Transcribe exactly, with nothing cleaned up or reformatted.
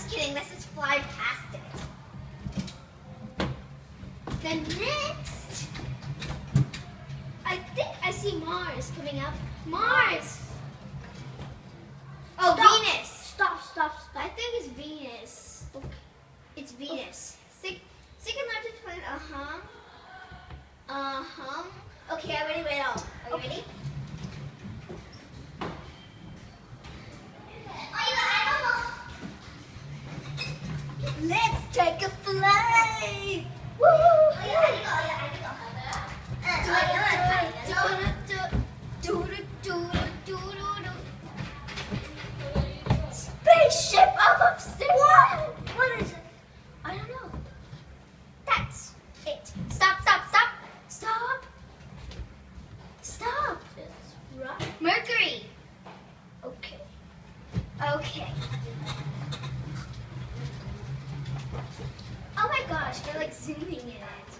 just kidding. Let's just fly past it. Then next, I think I see Mars coming up. Mars! Oh, Stop. Venus! Stop, stop, stop. I think it's Venus. Okay. It's Venus. Sec second largest planet, uh-huh. Uh-huh. Okay, I already read all. Are you Okay. ready? Let's take a flight! Woo! Spaceship of obsidian! What? What is it? I don't know. That's it. Stop, stop, stop. Stop. Stop. It's right. Mercury. Okay. Okay. Oh my gosh, they're like zooming in it.